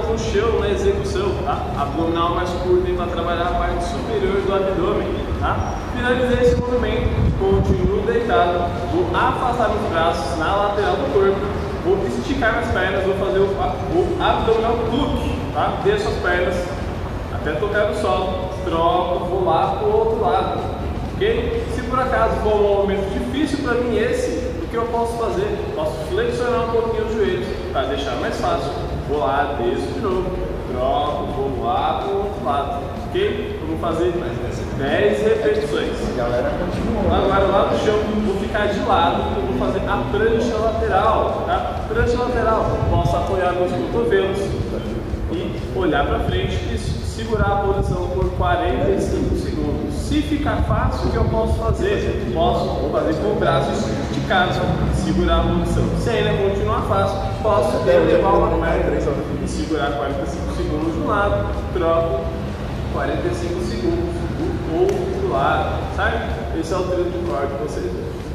no chão na execução, tá? Abdominal mais curto para trabalhar a parte superior do abdômen, tá? Finalizei esse movimento, continuo deitado, vou afastar os braços na lateral do corpo, vou esticar as pernas, vou fazer o abdominal tuque, tá? Desço as pernas até tocar no solo, troco, vou lá para o outro lado, ok? Se por acaso for um movimento difícil para mim esse, o que eu posso fazer? Posso flexionar um pouquinho os joelhos para deixar mais fácil. Vou lá, desço de novo, troco, vou lá para o outro lado, ok? Vamos fazer 10 repetições. Galera, continua. Agora lá no chão, vou ficar de lado, eu vou fazer a prancha lateral, tá? Prancha lateral, posso apoiar meus cotovelos e olhar para frente e segurar a posição por 45 segundos. Se ficar fácil, o que eu posso fazer? Posso fazer com o braço esticado, segurar a posição. Se ainda continuar fácil, posso levar uma perna e segurar 45 segundos de um lado, troco 45 segundos do outro lado, sabe? Esse é o treino de core que vocês veem.